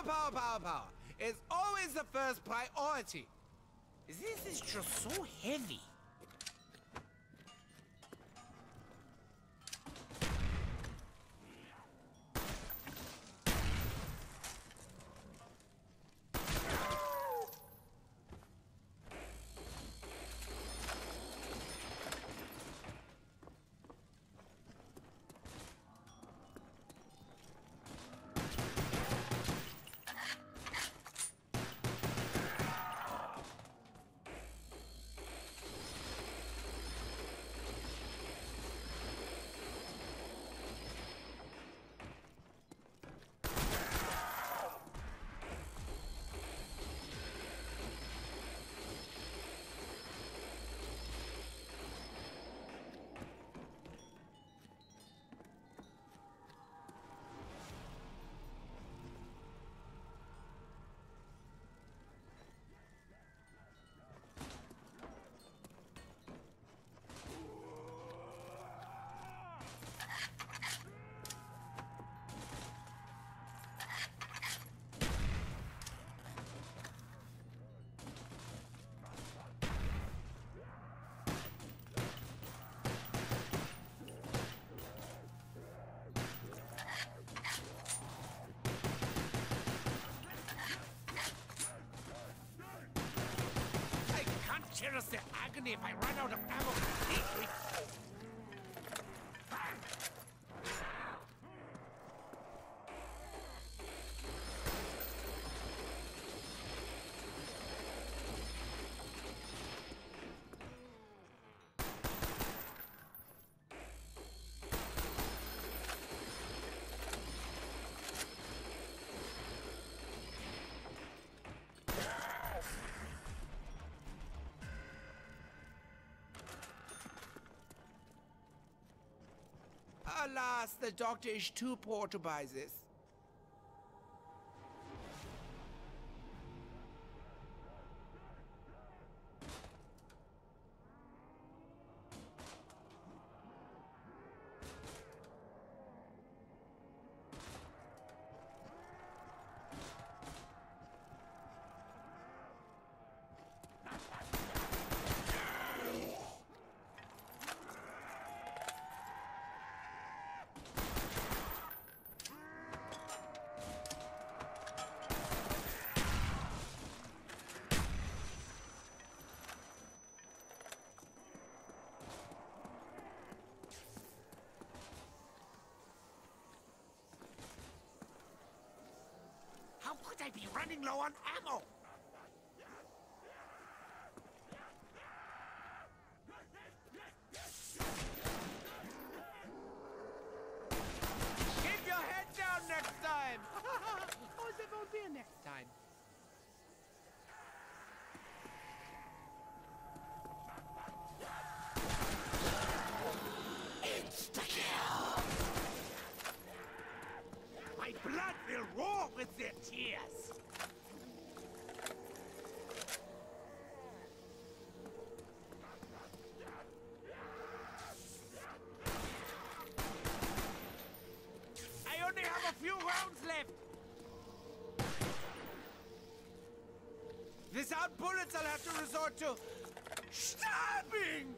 Power is always the first priority. This is just so heavy. Cherish the agony if I run out of ammo completely. Alas, the doctor is too poor to buy this. How could I be running low on ammo? Keep your head down next time! Oh, there won't be a next time. Insta-kill! My blood will roar with their tears! I only have a few rounds left! Without bullets, I'll have to resort to stabbing!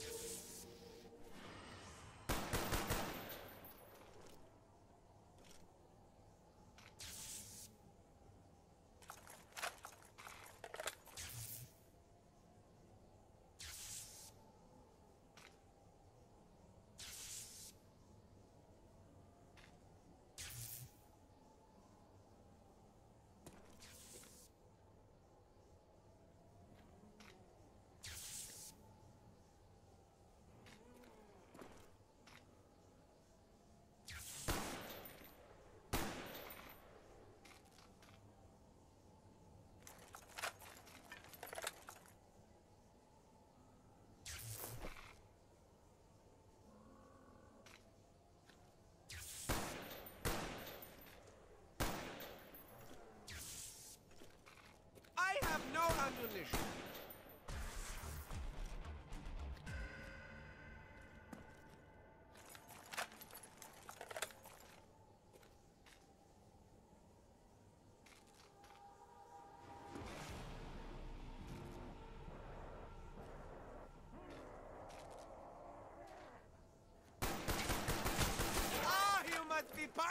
I have no ammunition.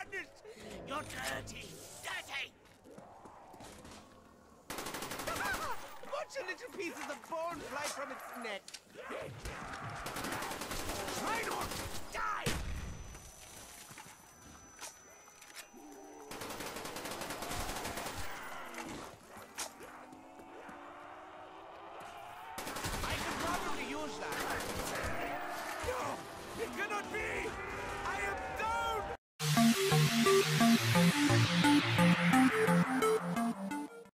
punished! You're dirty! Dirty! Watch a little pieces of bone fly from its neck! Schweinhund!